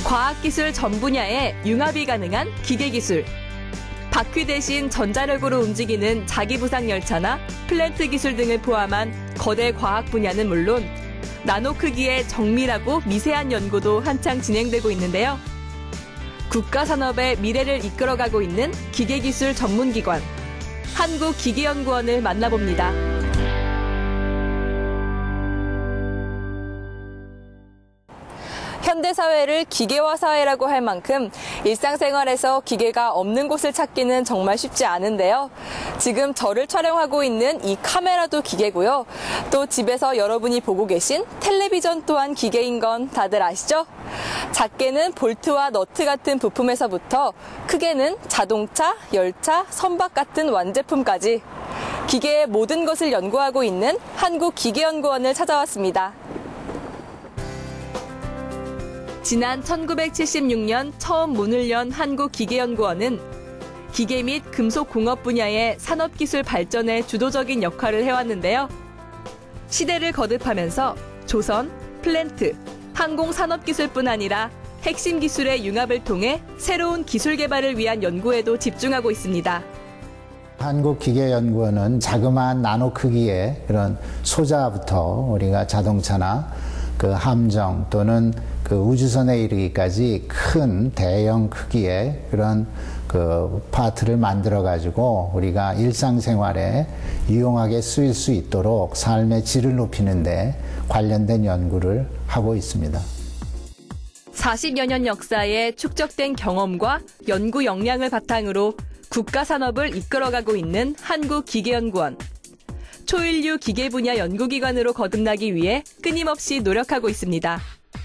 과학기술 전 분야에 융합이 가능한 기계기술. 바퀴 대신 전자력으로 움직이는 자기부상 열차나 플랜트 기술 등을 포함한 거대 과학 분야는 물론 나노 크기의 정밀하고 미세한 연구도 한창 진행되고 있는데요. 국가 산업의 미래를 이끌어가고 있는 기계기술 전문기관, 한국기계연구원을 만나봅니다. 현대사회를 기계화 사회라고 할 만큼 일상생활에서 기계가 없는 곳을 찾기는 정말 쉽지 않은데요. 지금 저를 촬영하고 있는 이 카메라도 기계고요. 또 집에서 여러분이 보고 계신 텔레비전 또한 기계인 건 다들 아시죠? 작게는 볼트와 너트 같은 부품에서부터 크게는 자동차, 열차, 선박 같은 완제품까지 기계의 모든 것을 연구하고 있는 한국기계연구원을 찾아왔습니다. 지난 1976년 처음 문을 연 한국기계연구원은 기계 및 금속공업 분야의 산업기술 발전에 주도적인 역할을 해왔는데요. 시대를 거듭하면서 조선, 플랜트, 항공산업기술뿐 아니라 핵심 기술의 융합을 통해 새로운 기술 개발을 위한 연구에도 집중하고 있습니다. 한국기계연구원은 자그마한 나노 크기의 그런 소자부터 우리가 자동차나 그 함정 또는 그 우주선에 이르기까지 큰 대형 크기의 그런 그 파트를 만들어 가지고 우리가 일상생활에 유용하게 쓰일 수 있도록 삶의 질을 높이는 데 관련된 연구를 하고 있습니다. 40여 년 역사에 축적된 경험과 연구 역량을 바탕으로 국가 산업을 이끌어가고 있는 한국기계연구원. 초일류 기계 분야 연구기관으로 거듭나기 위해 끊임없이 노력하고 있습니다.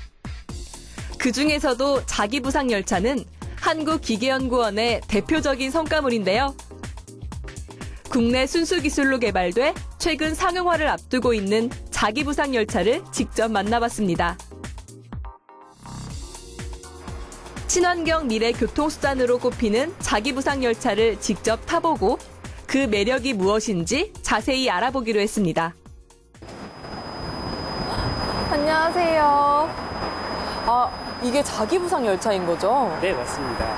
그중에서도 자기부상 열차는 한국기계연구원의 대표적인 성과물인데요. 국내 순수기술로 개발돼 최근 상용화를 앞두고 있는 자기부상 열차를 직접 만나봤습니다. 친환경 미래 교통수단으로 꼽히는 자기부상 열차를 직접 타보고 그 매력이 무엇인지 자세히 알아보기로 했습니다. 안녕하세요. 이게 자기부상 열차인 거죠? 네, 맞습니다.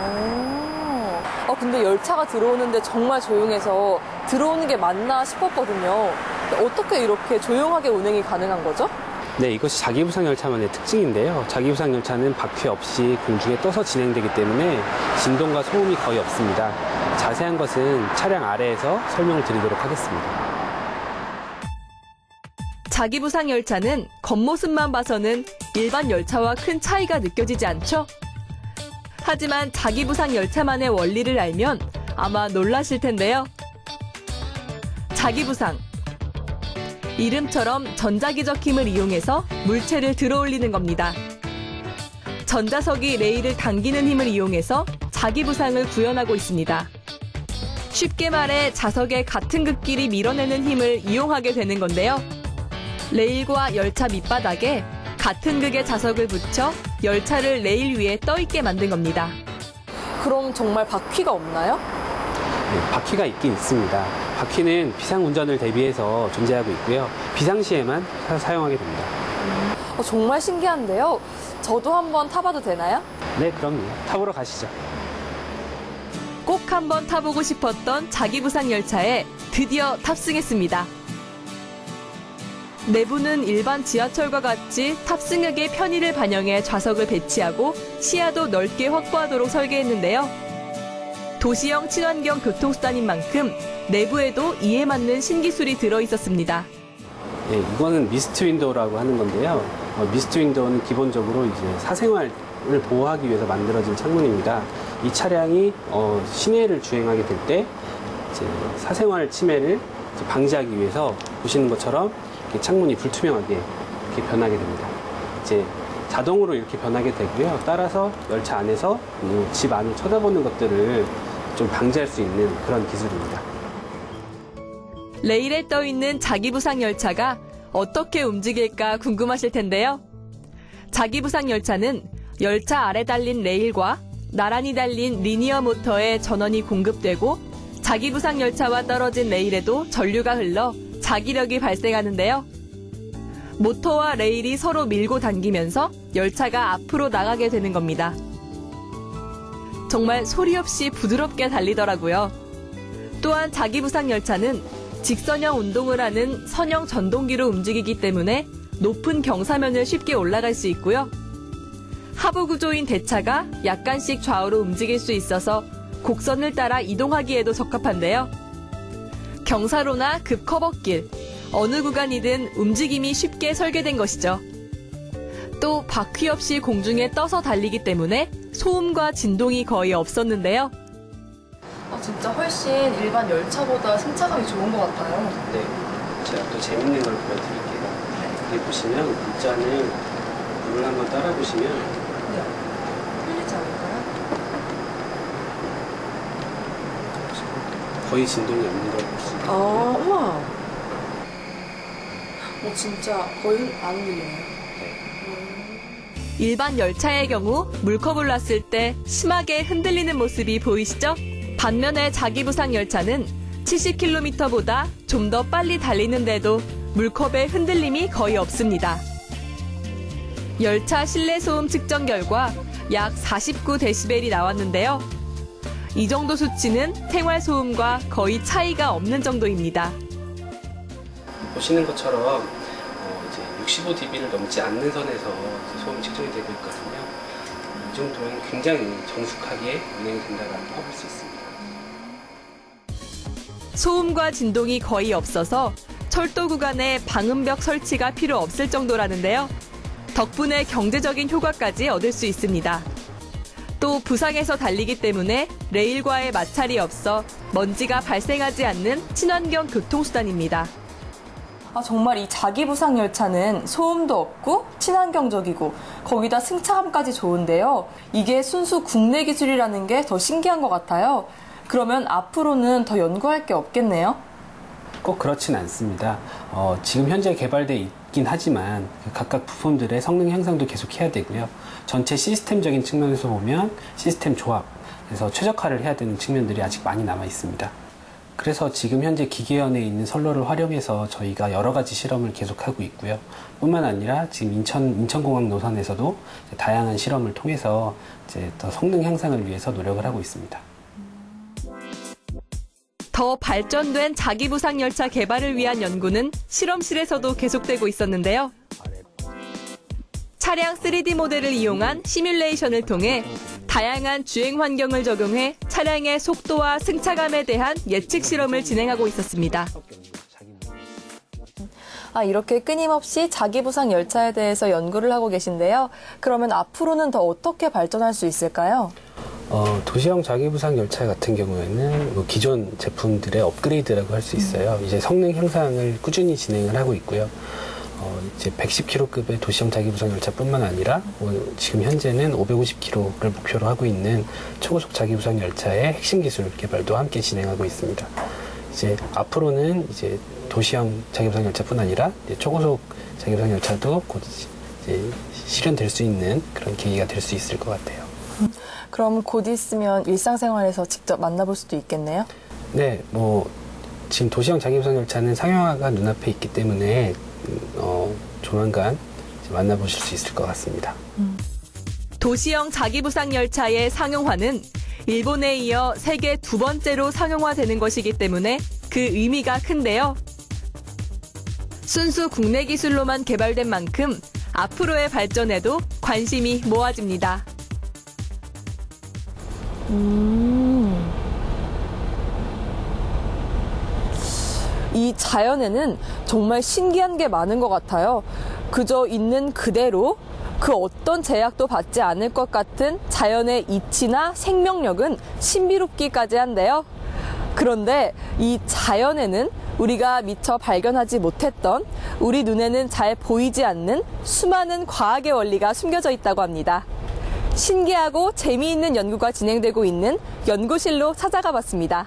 근데 열차가 들어오는데 정말 조용해서 들어오는 게 맞나 싶었거든요. 어떻게 이렇게 조용하게 운행이 가능한 거죠? 네, 이것이 자기부상 열차만의 특징인데요. 자기부상 열차는 바퀴 없이 공중에 떠서 진행되기 때문에 진동과 소음이 거의 없습니다. 자세한 것은 차량 아래에서 설명을 드리도록 하겠습니다. 자기부상 열차는 겉모습만 봐서는 일반 열차와 큰 차이가 느껴지지 않죠? 하지만 자기부상 열차만의 원리를 알면 아마 놀라실 텐데요. 자기부상. 이름처럼 전자기적 힘을 이용해서 물체를 들어올리는 겁니다. 전자석이 레일을 당기는 힘을 이용해서 자기부상을 구현하고 있습니다. 쉽게 말해 자석의 같은 극끼리 밀어내는 힘을 이용하게 되는 건데요. 레일과 열차 밑바닥에 같은 극의 자석을 붙여 열차를 레일 위에 떠있게 만든 겁니다. 그럼 정말 바퀴가 없나요? 네, 바퀴가 있긴 있습니다. 바퀴는 비상운전을 대비해서 존재하고 있고요. 비상시에만 사용하게 됩니다. 정말 신기한데요. 저도 한번 타봐도 되나요? 네, 그럼요. 타보러 가시죠. 꼭 한번 타보고 싶었던 자기부상 열차에 드디어 탑승했습니다. 내부는 일반 지하철과 같이 탑승객의 편의를 반영해 좌석을 배치하고 시야도 넓게 확보하도록 설계했는데요. 도시형 친환경 교통수단인 만큼 내부에도 이에 맞는 신기술이 들어있었습니다. 네, 이거는 미스트 윈도우라고 하는 건데요. 미스트 윈도우는 기본적으로 이제 사생활을 보호하기 위해서 만들어진 창문입니다. 이 차량이 시내를 주행하게 될 때 사생활 침해를 방지하기 위해서 보시는 것처럼 이렇게 창문이 불투명하게 이렇게 변하게 됩니다. 이제 자동으로 이렇게 변하게 되고요. 따라서 열차 안에서 집 안을 쳐다보는 것들을 좀 방지할 수 있는 그런 기술입니다. 레일에 떠있는 자기부상 열차가 어떻게 움직일까 궁금하실 텐데요. 자기부상 열차는 열차 아래 달린 레일과 나란히 달린 리니어 모터에 전원이 공급되고 자기부상 열차와 떨어진 레일에도 전류가 흘러 자기력이 발생하는데요. 모터와 레일이 서로 밀고 당기면서 열차가 앞으로 나가게 되는 겁니다. 정말 소리 없이 부드럽게 달리더라고요. 또한 자기부상 열차는 직선형 운동을 하는 선형 전동기로 움직이기 때문에 높은 경사면을 쉽게 올라갈 수 있고요. 하부 구조인 대차가 약간씩 좌우로 움직일 수 있어서 곡선을 따라 이동하기에도 적합한데요. 경사로나 급커버길, 어느 구간이든 움직임이 쉽게 설계된 것이죠. 또 바퀴 없이 공중에 떠서 달리기 때문에 소음과 진동이 거의 없었는데요. 진짜 훨씬 일반 열차보다 승차감이 좋은 것 같아요. 네, 제가 또 재밌는 걸 보여드릴게요. 여기 보시면 문자는 물을 한번 따라 보시면 풀리지 않을까요? 거의 진동이 없는 걸 볼 수 있거든요. 우와. 진짜 거의 안 들리네요. 일반 열차의 경우 물컵을 놨을 때 심하게 흔들리는 모습이 보이시죠? 반면에 자기부상 열차는 70km보다 좀 더 빨리 달리는데도 물컵의 흔들림이 거의 없습니다. 열차 실내 소음 측정 결과 약 49dB이 나왔는데요. 이 정도 수치는 생활 소음과 거의 차이가 없는 정도입니다. 보시는 것처럼 이제 65dB를 넘지 않는 선에서 소음 측정이 되고 있거든요. 이 정도면 굉장히 정숙하게 운행이 된다고 볼 수 있습니다. 소음과 진동이 거의 없어서 철도 구간에 방음벽 설치가 필요 없을 정도라는데요. 덕분에 경제적인 효과까지 얻을 수 있습니다. 또 부상에서 달리기 때문에 레일과의 마찰이 없어 먼지가 발생하지 않는 친환경 교통수단입니다. 정말 이 자기부상 열차는 소음도 없고 친환경적이고 거기다 승차감까지 좋은데요. 이게 순수 국내 기술이라는 게 더 신기한 것 같아요. 그러면 앞으로는 더 연구할 게 없겠네요? 꼭 그렇진 않습니다. 지금 현재 개발돼 있긴 하지만 각각 부품들의 성능 향상도 계속해야 되고요. 전체 시스템적인 측면에서 보면 시스템 조합에서 최적화를 해야 되는 측면들이 아직 많이 남아 있습니다. 그래서 지금 현재 기계연에 있는 선로를 활용해서 저희가 여러 가지 실험을 계속하고 있고요. 뿐만 아니라 지금 인천공항 노선에서도 다양한 실험을 통해서 이제 더 성능 향상을 위해서 노력을 하고 있습니다. 더 발전된 자기부상 열차 개발을 위한 연구는 실험실에서도 계속되고 있었는데요. 차량 3D 모델을 이용한 시뮬레이션을 통해 다양한 주행 환경을 적용해 차량의 속도와 승차감에 대한 예측 실험을 진행하고 있었습니다. 이렇게 끊임없이 자기부상 열차에 대해서 연구를 하고 계신데요. 그러면 앞으로는 더 어떻게 발전할 수 있을까요? 도시형 자기부상 열차 같은 경우에는 기존 제품들의 업그레이드라고 할 수 있어요. 이제 성능 향상을 꾸준히 진행을 하고 있고요. 이제 110km급의 도시형 자기부상 열차뿐만 아니라 지금 현재는 550km를 목표로 하고 있는 초고속 자기부상 열차의 핵심 기술 개발도 함께 진행하고 있습니다. 이제 앞으로는 이제 도시형 자기부상 열차뿐 아니라 이제 초고속 자기부상 열차도 곧 이제 실현될 수 있는 그런 계기가 될 수 있을 것 같아요. 그럼 곧 있으면 일상생활에서 직접 만나볼 수도 있겠네요? 네, 지금 도시형 자기부상 열차는 상용화가 눈앞에 있기 때문에 조만간 만나보실 수 있을 것 같습니다. 도시형 자기부상 열차의 상용화는 일본에 이어 세계 2번째로 상용화되는 것이기 때문에 그 의미가 큰데요. 순수 국내 기술로만 개발된 만큼 앞으로의 발전에도 관심이 모아집니다. 이 자연에는 정말 신기한 게 많은 것 같아요. 그저 있는 그대로 그 어떤 제약도 받지 않을 것 같은 자연의 이치나 생명력은 신비롭기까지 한데요. 그런데 이 자연에는 우리가 미처 발견하지 못했던 우리 눈에는 잘 보이지 않는 수많은 과학의 원리가 숨겨져 있다고 합니다. 신기하고 재미있는 연구가 진행되고 있는 연구실로 찾아가 봤습니다.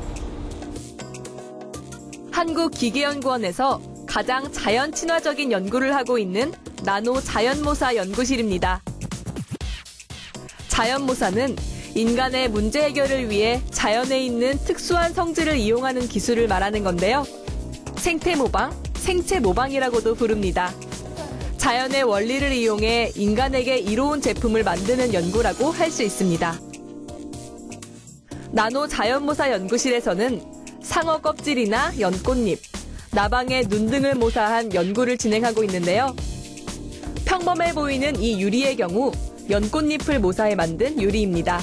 한국기계연구원에서 가장 자연 친화적인 연구를 하고 있는 나노 자연모사 연구실입니다. 자연모사는 인간의 문제 해결을 위해 자연에 있는 특수한 성질을 이용하는 기술을 말하는 건데요. 생태 모방, 생체 모방이라고도 부릅니다. 자연의 원리를 이용해 인간에게 이로운 제품을 만드는 연구라고 할 수 있습니다. 나노 자연모사 연구실에서는 상어 껍질이나 연꽃잎, 나방의 눈 등을 모사한 연구를 진행하고 있는데요. 평범해 보이는 이 유리의 경우 연꽃잎을 모사해 만든 유리입니다.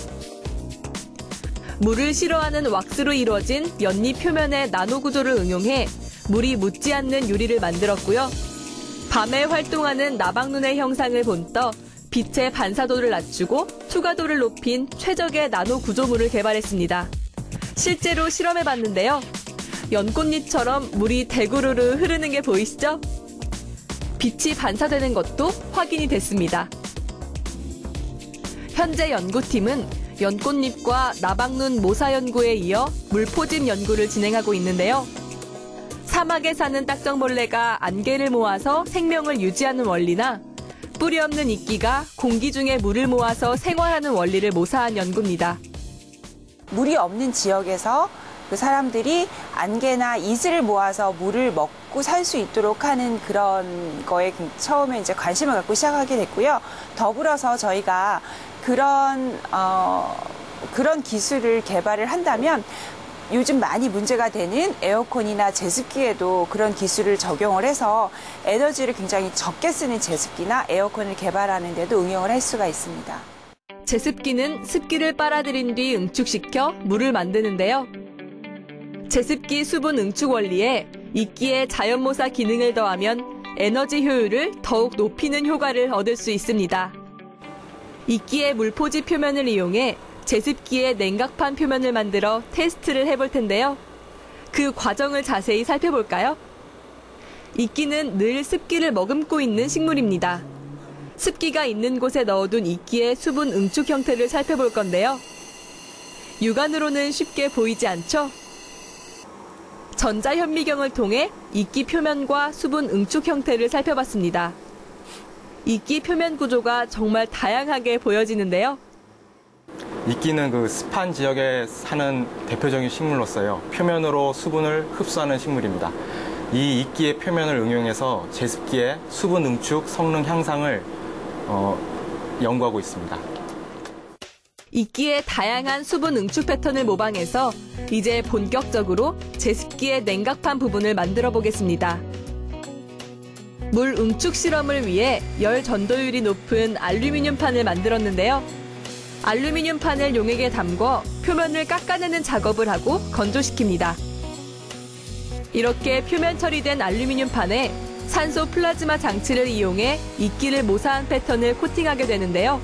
물을 싫어하는 왁스로 이루어진 연잎 표면의 나노 구조를 응용해 물이 묻지 않는 유리를 만들었고요. 밤에 활동하는 나방눈의 형상을 본떠 빛의 반사도를 낮추고 투과도를 높인 최적의 나노 구조물을 개발했습니다. 실제로 실험해봤는데요. 연꽃잎처럼 물이 대구르르 흐르는 게 보이시죠? 빛이 반사되는 것도 확인이 됐습니다. 현재 연구팀은 연꽃잎과 나방눈 모사 연구에 이어 물포집 연구를 진행하고 있는데요. 사막에 사는 딱정벌레가 안개를 모아서 생명을 유지하는 원리나 뿌리 없는 이끼가 공기 중에 물을 모아서 생활하는 원리를 모사한 연구입니다. 물이 없는 지역에서 그 사람들이 안개나 이슬을 모아서 물을 먹고 살 수 있도록 하는 그런 거에 처음에 이제 관심을 갖고 시작하게 됐고요. 더불어서 저희가 그런 기술을 개발을 한다면 요즘 많이 문제가 되는 에어컨이나 제습기에도 그런 기술을 적용을 해서 에너지를 굉장히 적게 쓰는 제습기나 에어컨을 개발하는 데도 응용을 할 수가 있습니다. 제습기는 습기를 빨아들인 뒤 응축시켜 물을 만드는데요. 제습기 수분 응축 원리에 이끼의 자연모사 기능을 더하면 에너지 효율을 더욱 높이는 효과를 얻을 수 있습니다. 이끼의 물포지 표면을 이용해 제습기의 냉각판 표면을 만들어 테스트를 해볼 텐데요. 그 과정을 자세히 살펴볼까요? 이끼는 늘 습기를 머금고 있는 식물입니다. 습기가 있는 곳에 넣어둔 이끼의 수분 응축 형태를 살펴볼 건데요. 육안으로는 쉽게 보이지 않죠? 전자현미경을 통해 이끼 표면과 수분 응축 형태를 살펴봤습니다. 이끼 표면 구조가 정말 다양하게 보여지는데요. 이끼는 그 습한 지역에 사는 대표적인 식물로서요. 표면으로 수분을 흡수하는 식물입니다. 이 이끼의 표면을 응용해서 제습기의 수분 응축 성능 향상을 연구하고 있습니다. 이끼의 다양한 수분 응축 패턴을 모방해서 이제 본격적으로 제습기의 냉각판 부분을 만들어 보겠습니다. 물 응축 실험을 위해 열 전도율이 높은 알루미늄 판을 만들었는데요. 알루미늄 판을 용액에 담궈 표면을 깎아내는 작업을 하고 건조시킵니다. 이렇게 표면 처리된 알루미늄 판에 산소 플라즈마 장치를 이용해 이끼를 모사한 패턴을 코팅하게 되는데요.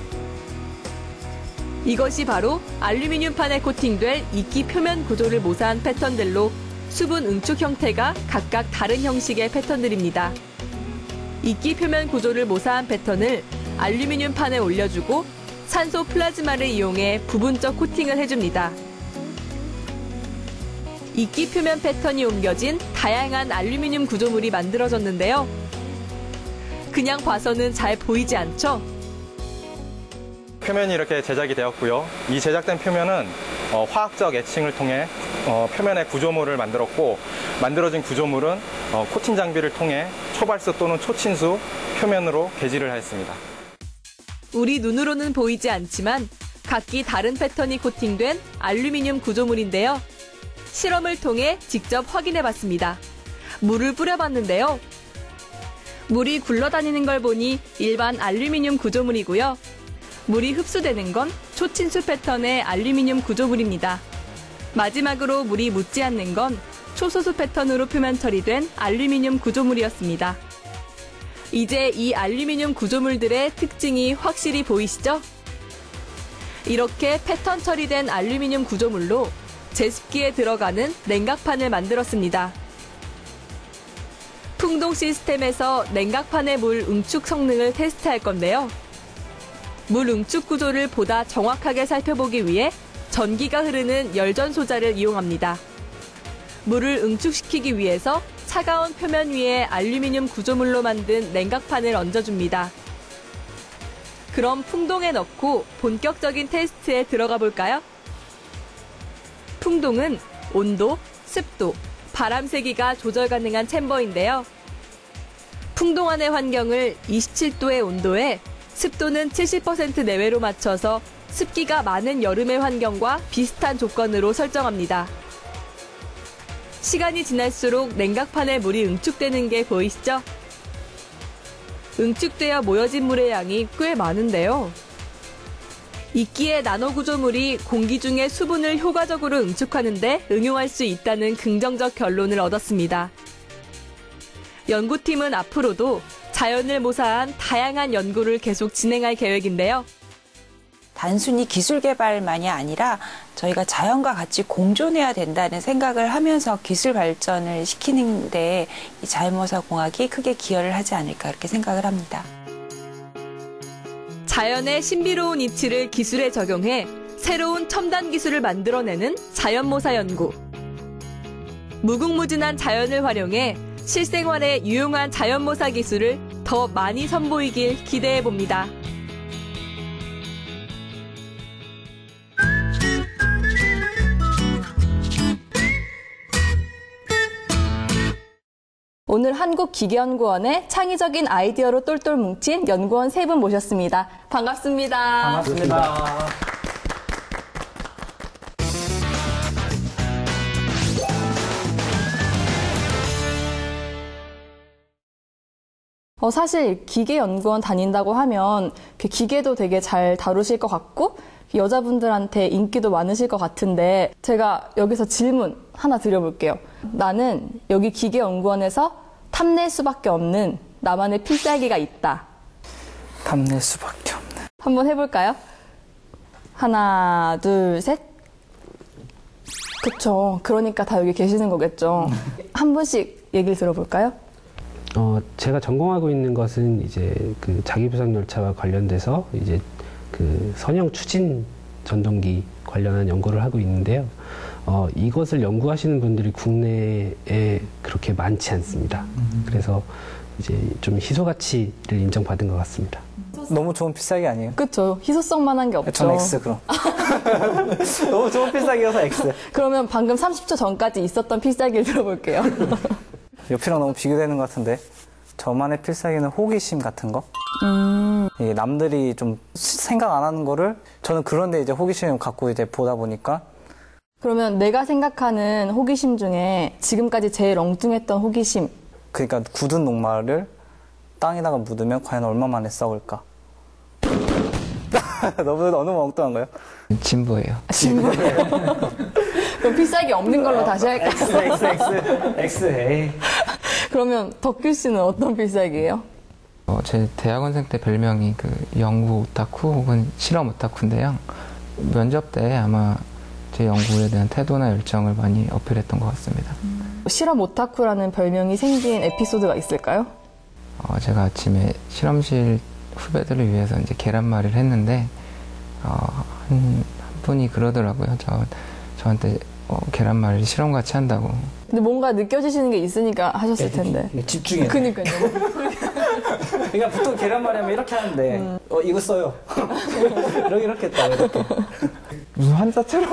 이것이 바로 알루미늄 판에 코팅될 이끼 표면 구조를 모사한 패턴들로 수분 응축 형태가 각각 다른 형식의 패턴들입니다. 이끼 표면 구조를 모사한 패턴을 알루미늄 판에 올려주고 산소 플라즈마를 이용해 부분적 코팅을 해줍니다. 이끼 표면 패턴이 옮겨진 다양한 알루미늄 구조물이 만들어졌는데요. 그냥 봐서는 잘 보이지 않죠? 표면이 이렇게 제작이 되었고요. 이 제작된 표면은 화학적 애칭을 통해 표면의 구조물을 만들었고, 만들어진 구조물은 코팅 장비를 통해 초발수 또는 초친수 표면으로 개질을 하였습니다. 우리 눈으로는 보이지 않지만 각기 다른 패턴이 코팅된 알루미늄 구조물인데요. 실험을 통해 직접 확인해봤습니다. 물을 뿌려봤는데요. 물이 굴러다니는 걸 보니 일반 알루미늄 구조물이고요. 물이 흡수되는 건 초친수 패턴의 알루미늄 구조물입니다. 마지막으로 물이 묻지 않는 건 초소수 패턴으로 표면 처리된 알루미늄 구조물이었습니다. 이제 이 알루미늄 구조물들의 특징이 확실히 보이시죠? 이렇게 패턴 처리된 알루미늄 구조물로 제습기에 들어가는 냉각판을 만들었습니다. 풍동 시스템에서 냉각판의 물 응축 성능을 테스트할 건데요. 물 응축 구조를 보다 정확하게 살펴보기 위해 전기가 흐르는 열전소자를 이용합니다. 물을 응축시키기 위해서 차가운 표면 위에 알루미늄 구조물로 만든 냉각판을 얹어줍니다. 그럼 풍동에 넣고 본격적인 테스트에 들어가 볼까요? 풍동은 온도, 습도, 바람 세기가 조절 가능한 챔버인데요. 풍동안의 환경을 27도의 온도에 습도는 70% 내외로 맞춰서 습기가 많은 여름의 환경과 비슷한 조건으로 설정합니다. 시간이 지날수록 냉각판에 물이 응축되는 게 보이시죠? 응축되어 모여진 물의 양이 꽤 많은데요. 이끼의 나노구조물이 공기 중의 수분을 효과적으로 응축하는 데 응용할 수 있다는 긍정적 결론을 얻었습니다. 연구팀은 앞으로도 자연을 모사한 다양한 연구를 계속 진행할 계획인데요. 단순히 기술 개발만이 아니라 저희가 자연과 같이 공존해야 된다는 생각을 하면서 기술 발전을 시키는 데 이 자연모사공학이 크게 기여를 하지 않을까 그렇게 생각을 합니다. 자연의 신비로운 이치를 기술에 적용해 새로운 첨단 기술을 만들어내는 자연모사 연구. 무궁무진한 자연을 활용해 실생활에 유용한 자연모사 기술을 더 많이 선보이길 기대해 봅니다. 오늘 한국기계연구원의 창의적인 아이디어로 똘똘 뭉친 연구원 3분 모셨습니다. 반갑습니다. 반갑습니다. 사실 기계연구원 다닌다고 하면 기계도 되게 잘 다루실 것 같고 여자분들한테 인기도 많으실 것 같은데 제가 여기서 질문 하나 드려볼게요. 나는 여기 기계연구원에서 탐낼 수밖에 없는 나만의 필살기가 있다. 탐낼 수밖에 없는. 한번 해볼까요? 하나, 둘, 셋. 그쵸. 그러니까 다 여기 계시는 거겠죠. 한 분씩 얘기를 들어볼까요? 제가 전공하고 있는 것은 이제 그 자기부상 열차와 관련돼서 이제 그 선형 추진 전동기 관련한 연구를 하고 있는데요. 이것을 연구하시는 분들이 국내에 그렇게 많지 않습니다. 그래서 이제 좀 희소 가치를 인정받은 것 같습니다. 너무 좋은 필살기 아니에요? 그쵸. 희소성만한 게 없죠. 전 X 그럼. 너무 좋은 필살기여서 X. 그러면 방금 30초 전까지 있었던 필살기를 들어볼게요. 옆이랑 너무 비교되는 것 같은데 저만의 필살기는 호기심 같은 거? 이 남들이 좀 생각 안 하는 거를 저는 그런데 이제 호기심을 갖고 이제 보다 보니까 그러면 내가 생각하는 호기심 중에 지금까지 제일 엉뚱했던 호기심. 그러니까 굳은 녹말을 땅에다가 묻으면 과연 얼마 만에 썩을까? 너무 엉뚱한가요? 진보예요. 진부예요. 그럼 필살기 없는 걸로 다시 할까요? X, A. 그러면 덕규 씨는 어떤 필살기예요? 제 대학원생 때 별명이 그 연구 오타쿠 혹은 실험 오타쿠인데요. 면접 때 아마 제 연구에 대한 태도나 열정을 많이 어필했던 것 같습니다. 실험 오타쿠라는 별명이 생긴 에피소드가 있을까요? 제가 아침에 실험실 후배들을 위해서 이제 계란말이를 했는데 한 분이 그러더라고요. 저한테 계란말이 실험같이 한다고. 근데 뭔가 느껴지시는 게 있으니까 하셨을 텐데. 집중해. 그니까요. 그러니까 보통 계란말이 하면 이렇게 하는데 이거 써요. 이렇게 했다 이렇게. 무슨 환자처럼?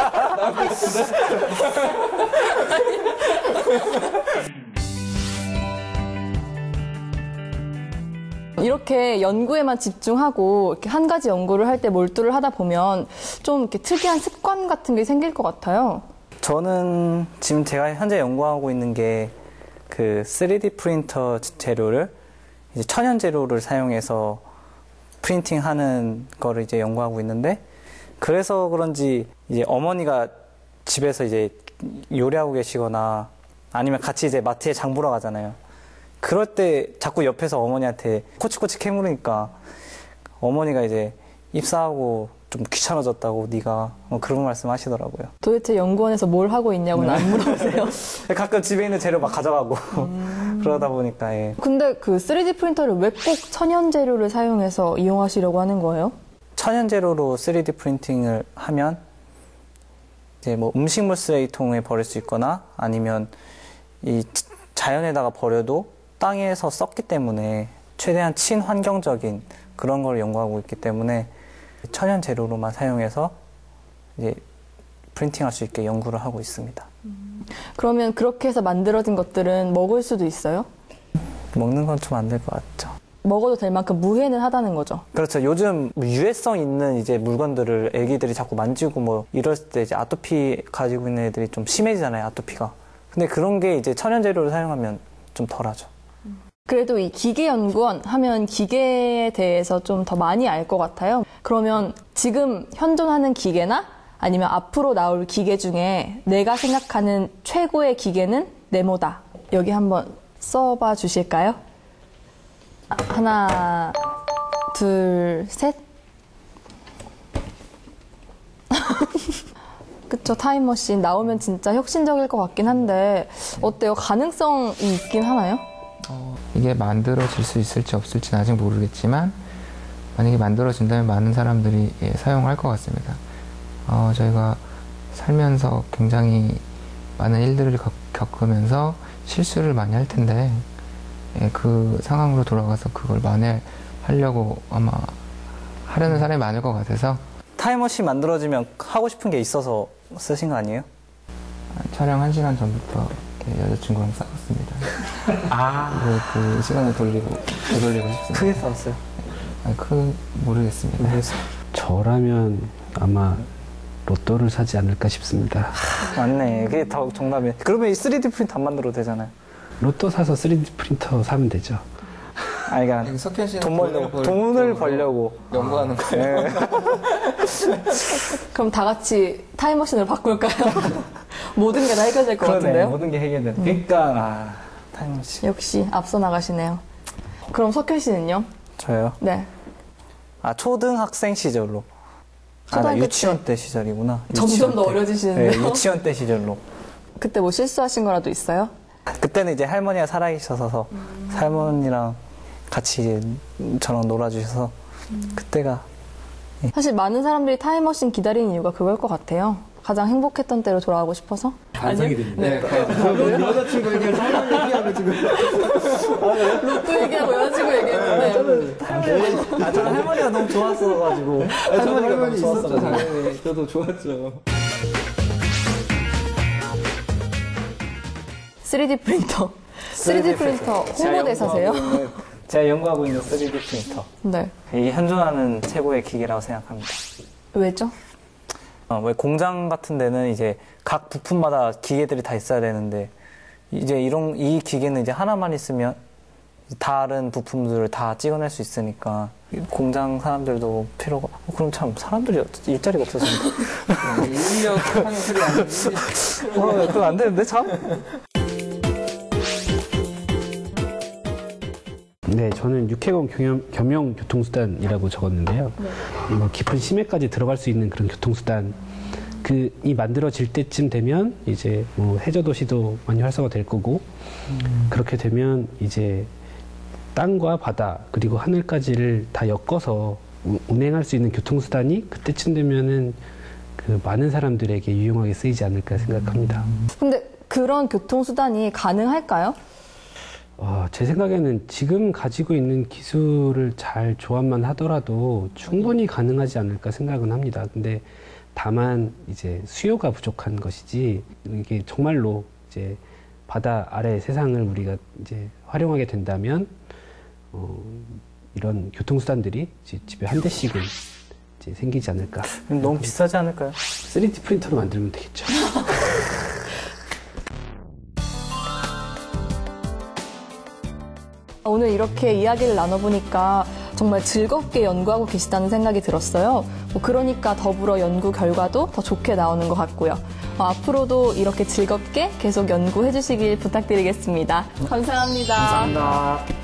이렇게 연구에만 집중하고 이렇게 한 가지 연구를 할 때 몰두를 하다 보면 좀 이렇게 특이한 습관 같은 게 생길 것 같아요. 저는 지금 제가 현재 연구하고 있는 게 그 3D 프린터 재료를 이제 천연 재료를 사용해서 프린팅하는 거를 이제 연구하고 있는데 그래서 그런지 이제 어머니가 집에서 이제 요리하고 계시거나 아니면 같이 이제 마트에 장 보러 가잖아요. 그럴 때 자꾸 옆에서 어머니한테 코치코치 캐물으니까 어머니가 이제 입사하고 좀 귀찮아졌다고 네가 그런 말씀 하시더라고요. 도대체 연구원에서 뭘 하고 있냐고는 안 물어보세요. 가끔 집에 있는 재료 막 가져가고 그러다 보니까 예. 근데 그 3D 프린터를 왜 꼭 천연 재료를 사용해서 이용하시려고 하는 거예요? 천연 재료로 3D 프린팅을 하면 이제 뭐 음식물 쓰레기통에 버릴 수 있거나 아니면 이 자연에다가 버려도 땅에서 썩기 때문에 최대한 친환경적인 그런 걸 연구하고 있기 때문에 천연 재료로만 사용해서 이제 프린팅할 수 있게 연구를 하고 있습니다. 그러면 그렇게 해서 만들어진 것들은 먹을 수도 있어요? 먹는 건 좀 안 될 것 같죠. 먹어도 될 만큼 무해는 하다는 거죠. 그렇죠. 요즘 유해성 있는 이제 물건들을 애기들이 자꾸 만지고 뭐 이럴 때 이제 아토피 가지고 있는 애들이 좀 심해지잖아요, 아토피가. 근데 그런 게 이제 천연 재료를 사용하면 좀 덜하죠. 그래도 이 기계연구원 하면 기계에 대해서 좀 더 많이 알 것 같아요. 그러면 지금 현존하는 기계나 아니면 앞으로 나올 기계 중에 내가 생각하는 최고의 기계는 네모다. 여기 한번 써봐 주실까요? 하나, 둘, 셋. 그쵸, 타임머신 나오면 진짜 혁신적일 것 같긴 한데 어때요? 가능성이 있긴 하나요? 이게 만들어질 수 있을지 없을지는 아직 모르겠지만 만약에 만들어진다면 많은 사람들이 사용할 것 같습니다. 저희가 살면서 굉장히 많은 일들을 겪으면서 실수를 많이 할 텐데 그 상황으로 돌아가서 그걸 만회하려고 아마 하려는 사람이 많을 것 같아서. 타임머신 만들어지면 하고 싶은 게 있어서 쓰신 거 아니에요? 촬영 1시간 전부터 여자친구랑 싸웠습니다. 그 시간을 되돌리고 싶습니다. 크게 싸웠어요? 모르겠습니다. 저라면 아마 로또를 사지 않을까 싶습니다. 맞네. 그게 더 정답이에요. 그러면 이 3D 프린터 안 만들어도 되잖아요. 로또 사서 3D 프린터 사면 되죠. 그러니까 석현 씨는 돈을 벌려고 연구하는 거예요. 네. 그럼 다 같이 타임머신으로 바꿀까요? 모든 게 다 해결될 것 같은데요? 모든 게 해결돼. 그러니까 타임머신. 역시 앞서 나가시네요. 그럼 석현 씨는요? 저요? 네. 초등학생 시절로. 초등학교 유치원 때 시절이구나. 점점 더 어려지시는데요? 네, 유치원 때 시절로. 그때 뭐 실수하신 거라도 있어요? 그때는 이제 할머니가 살아계셔서 할머니랑 같이 이제 저랑 놀아주셔서 그때가. 사실 많은 사람들이 타임머신 기다리는 이유가 그걸 것 같아요. 가장 행복했던 때로 돌아가고 싶어서. 반성이 됩니다. 네. 여자친구 얘기하고 사람 얘기하고 지금. 로또 얘기하고 여자친구 얘기했는데. 저는 할머니가 너무 좋았어가지고. 할머니가 너무 좋았어요. 당연히 저도 좋았죠. 3D 프린터. 3D 프린터 홍보대사세요? 제가 연구하고 있는 3D 프린터. 네. 이게 현존하는 최고의 기계라고 생각합니다. 왜죠? 왜 공장 같은 데는 이제 각 부품마다 기계들이 다 있어야 되는데 이제 이 기계는 이제 하나만 있으면 다른 부품들을 다 찍어낼 수 있으니까 공장 사람들도 필요가. 그럼 참 사람들이 일자리가 없어진다. 인력 하는 소리 아니지? 그거 안 되는데 참. 네, 저는 육해공 겸용 교통수단이라고 적었는데요. 뭐 깊은 심해까지 들어갈 수 있는 그런 교통수단, 이 만들어질 때쯤 되면 이제 뭐 해저도시도 많이 활성화될 거고, 그렇게 되면 이제 땅과 바다 그리고 하늘까지를 다 엮어서 운행할 수 있는 교통수단이 그때쯤 되면은 그 많은 사람들에게 유용하게 쓰이지 않을까 생각합니다. 근데 그런 교통수단이 가능할까요? 제 생각에는 지금 가지고 있는 기술을 잘 조합만 하더라도 충분히 가능하지 않을까 생각은 합니다. 근데 다만 이제 수요가 부족한 것이지, 이게 정말로 이제 바다 아래 세상을 우리가 이제 활용하게 된다면 이런 교통수단들이 집에 한 대씩은 이제 생기지 않을까. 너무 비싸지 않을까요? 3D 프린터로 만들면 되겠죠. 오늘 이렇게 이야기를 나눠보니까 정말 즐겁게 연구하고 계시다는 생각이 들었어요. 그러니까 더불어 연구 결과도 더 좋게 나오는 것 같고요. 앞으로도 이렇게 즐겁게 계속 연구해 주시길 부탁드리겠습니다. 감사합니다. 감사합니다.